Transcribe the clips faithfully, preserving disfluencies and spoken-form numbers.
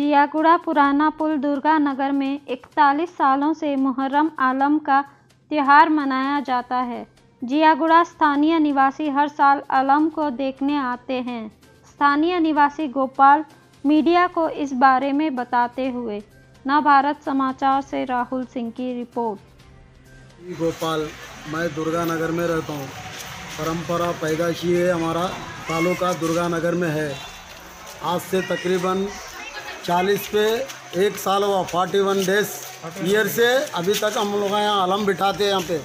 जियागुड़ा पुराना पुल दुर्गा नगर में इकतालीस सालों से मुहर्रम आलम का त्यौहार मनाया जाता है। जियागुड़ा स्थानीय निवासी हर साल आलम को देखने आते हैं। स्थानीय निवासी गोपाल मीडिया को इस बारे में बताते हुए। नवभारत समाचार से राहुल सिंह की रिपोर्ट। गोपाल, मैं दुर्गा नगर में रहता हूँ। परंपरा पैदाशी है, हमारा तालुका दुर्गा नगर में है। आज से तकरीबन चालीस पे एक साल हुआ, फोर्टी वन डेज ईयर से अभी तक हम लोग यहाँ आलम बिठाते हैं। यहाँ पे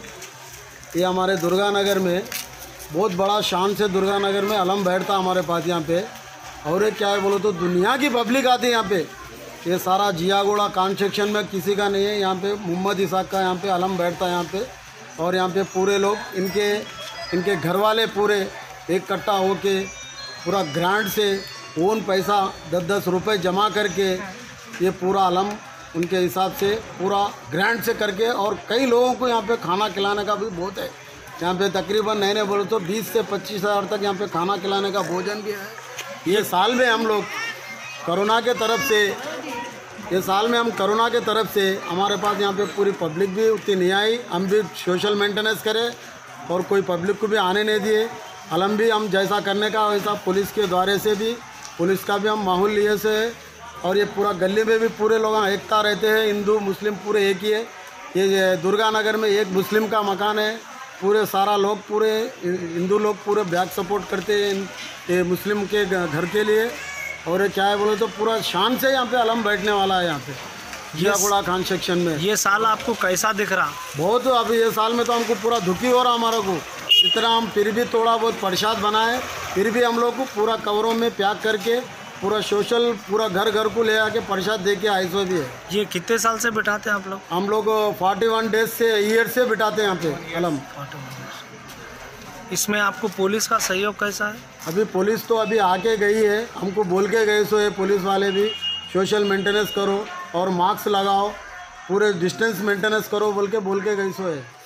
ये हमारे दुर्गा नगर में बहुत बड़ा शान से दुर्गा नगर में आलम बैठता हमारे पास यहाँ पे। और ये क्या है बोलो तो दुनिया की पब्लिक आती है यहाँ पे। ये सारा जियागुड़ा कॉन्स्ट्रक्शन में किसी का नहीं है। यहाँ पे मोहम्मद इसाक का यहाँ पे आलम बैठता है यहाँ पे। और यहाँ पे पूरे लोग इनके इनके घर वाले पूरे एक इकट्ठा होके पूरा ग्रांट से ओन पैसा दस दस रुपए जमा करके ये पूरा आलम उनके हिसाब से पूरा ग्रांट से करके, और कई लोगों को यहाँ पे खाना खिलाने का भी बहुत है। यहाँ पे तकरीबन नए नए बोलो तो बीस से पच्चीस हज़ार तक यहाँ पे खाना खिलाने का भोजन भी है। ये साल में हम लोग कोरोना के तरफ से ये साल में हम कोरोना के तरफ से हमारे पास यहाँ पे पूरी पब्लिक भी उतनी नहीं आई। हम भी सोशल मेंटेनेंस करें और कोई पब्लिक को भी आने नहीं दिए। आलम भी हम जैसा करने का वैसा पुलिस के द्वारे से भी, पुलिस का भी हम माहौल लिए से है। और ये पूरा गली में भी पूरे लोग एकता रहते हैं। हिंदू मुस्लिम पूरे एक ही है। ये दुर्गा नगर में एक मुस्लिम का मकान है। पूरे सारा लोग पूरे हिंदू लोग पूरे बैक सपोर्ट करते हैं ये मुस्लिम के घर के लिए। और ये क्या है बोले तो पूरा शान से यहाँ पे आलम बैठने वाला है यहाँ पे जियागुड़ा खान सेक्शन में। ये साल आपको कैसा दिख रहा? बहुत। अभी ये साल में तो हमको पूरा दुखी हो रहा हमारा को। इतना हम फिर भी थोड़ा बहुत प्रसाद बनाए, फिर भी हम लोग को पूरा कवरों में पैक करके पूरा सोशल पूरा घर घर को ले आके प्रसाद दे के आए सो भी है। ये कितने साल से बिठाते हैं आप लोग? हम लोग फोर्टी वन डेज से ईयर से बिठाते हैं यहाँ पे आलम। इसमें आपको पुलिस का सहयोग कैसा है? अभी पुलिस तो अभी आके गई है, हमको बोल के गए सो है पुलिस वाले भी सोशल मेंटेनेंस करो और मास्क लगाओ, पूरे डिस्टेंस मेंटेनेंस करो बोल के बोल के गई सो है।